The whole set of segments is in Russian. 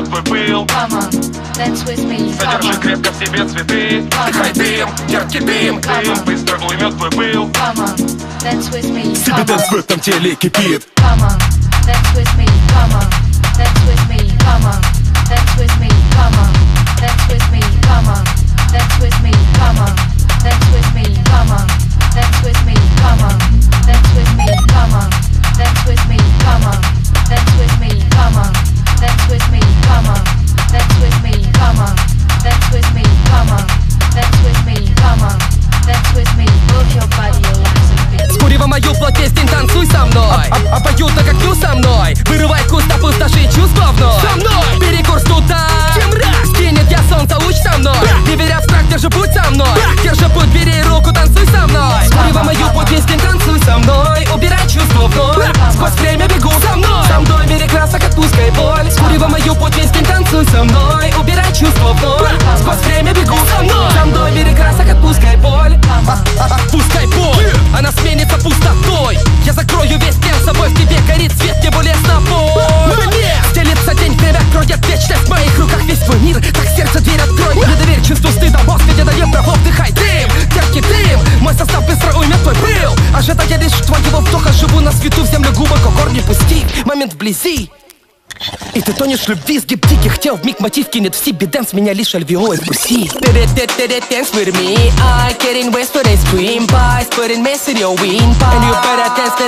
уймет твой пыл. Содержи крепко в себе цветы. Вдыхай дым, яркий дым. Дым быстро уймет твой пыл. Себе дэнс в этом теле кипит. Dance with me, come on. Dance with me, come on. Dance with me, come on. Dance with me, come on. Dance with me, come on. Dance with me, come on. Dance with me, come on. Dance with me, come on. Dance with me, come on. Dance with me, come on. Dance with me, come on. Dance with me, come on. Dance with me, come on. Dance with me, come on. Dance with me, move your body, your legs and feet. Скуривай мою плоть, песень, танцуй со мной. А поют так, как ты со мной. Вырывай куст, опустоши чувства вновь. Со мной перекурс туда. Скинет я солнце, луч со мной. Не веря в страх, держи путь со мной. Держи путь, бери руку, танцуй со мной. Скуривай мою плоть, песень, танцуй со мной. Убирай чувства вновь. Сквозь время бегу со мной. Со мной в мире красок, отпускай боль. Скуривай мою плоть, песень, танцуй со мной. Убирай чувства вновь. Сквозь время бегу со мной. Со мной в мире красок, отпускай боль. Отпускай боль. Она сменится пустотой. Я закрою весь день собой. В тебе горит свет, не более с тобой. Стелится день, время кроет вечность. В моих руках весь твой мир. Так сердце дверь открой. Не доверь чувству стыда. Мозг не дает права. Вдыхай дым, яркий дым. Мой состав быстро уймет твой пыл. Ожидая лишь твоего вдоха. Живу на свету, в землю глубоко, корни пусти. Момент вблизи. И ты тонешь в любви, сгиб диких тел. Вмиг мотив кинет в себе дэнс. Меня лишь альвеолы вкуси. Dance with me. I get in west for they scream pies. Put in mess in your wing pie. And you better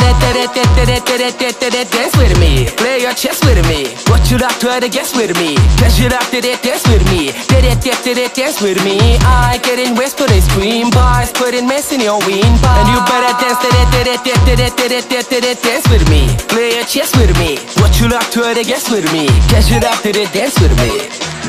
dance with me. Play your chess with me. What you like, try to guess with me. Cause you like to dance with me. Dance with me. I get in west for they scream pies. Put in mess in your wing pie. And you better dance with me. Play your chess with me. What you like, try to guess with me. Cause you like to dance with me.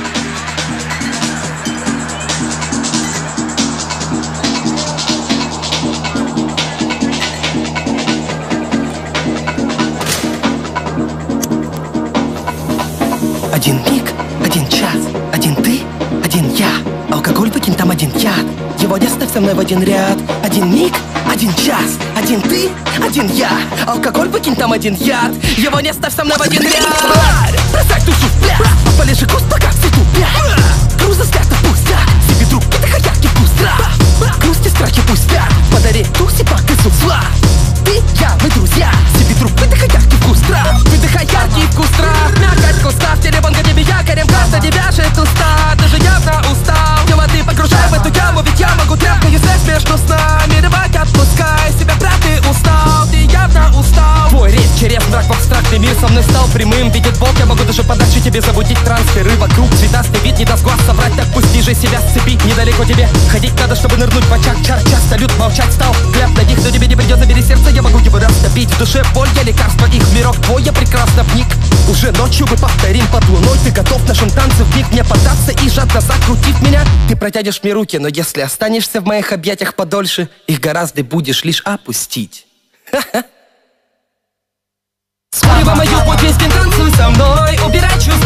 Один миг, один час, один ты, один я. Алкоголь выкинь, там один яд. Его не ставь со мной в один ряд. Один миг, один час, один ты, один я. Алкоголь выкинь, там один яд. Его не ставь со мной в один ряд. Бросай душу в пляс. Полежи куст, пока все тупят. Груза спята пустят. Себе друг, это яркий пустяк. Грусти, страхи пустят. Подари туси, пак и зла. Ты, я, мы друзья. Себе друг, выдыхай яркий вкус трав. Выдыхай яркий вкус трав. Мякоть кустав, телефон к тебе якорем. Карта не вяжет уста. Ты же явно устал. Тело ты погружай в эту яму. Ведь я могу тряпкой, если смешно с нами. Давай отпускай себя, брат, ты устал. Ты явно устал. Твой речь через мрак в абстрактный мир со мной стал прямым. Видит Бог, я могу даже подачу тебе забудить трансферы. Вокруг цветастый вид, не даст глаз соврать. Так пусти же себя с цепи. Недалеко тебе ходить надо, чтобы нырнуть в очаг. Чар, часто люд, молчать стал. Кляп на них, но тебе не придется, бери сердце. Я могу его растопить. В душе боль, я лекарство их миров. Твой я прекрасно вник. Уже ночью мы повторим под луной. Ты готов в нашем танце вмиг мне податься и жадно закрутив меня. Ты протянешь мне руки, но если останешься в моих объятиях подольше, их гораздо будешь лишь опустить. Скуривай мою путь, песня, танцуй со мной. Убирай чувства